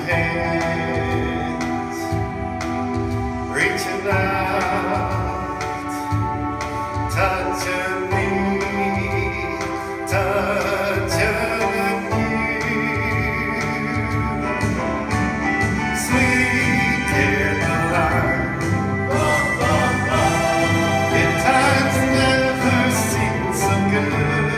hands, reaching out, touching me, touching you. Sweet Caroline, in times never seemed so good.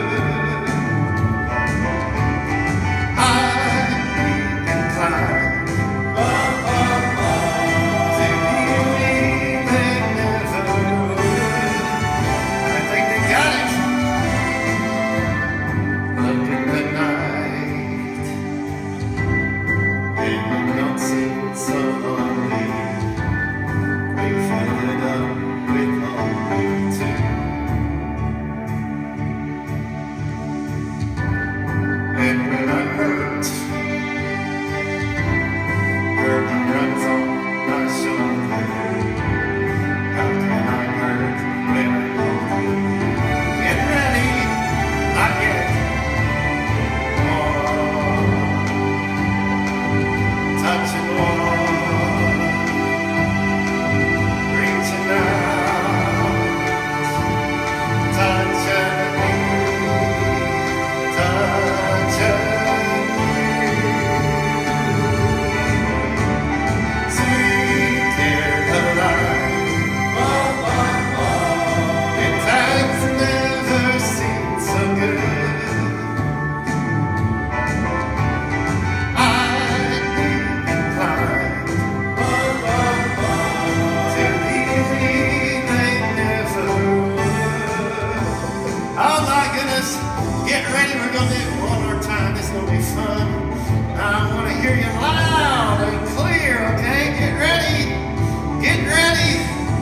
Get ready, we're going to do it one more time. This is going to be fun. I want to hear you loud and clear, okay? Get ready. Get ready.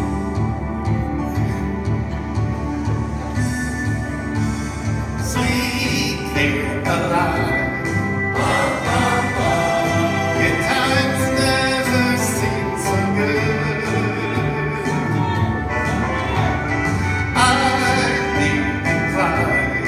Sweet Caroline. Your times never seem so good. I'd be inclined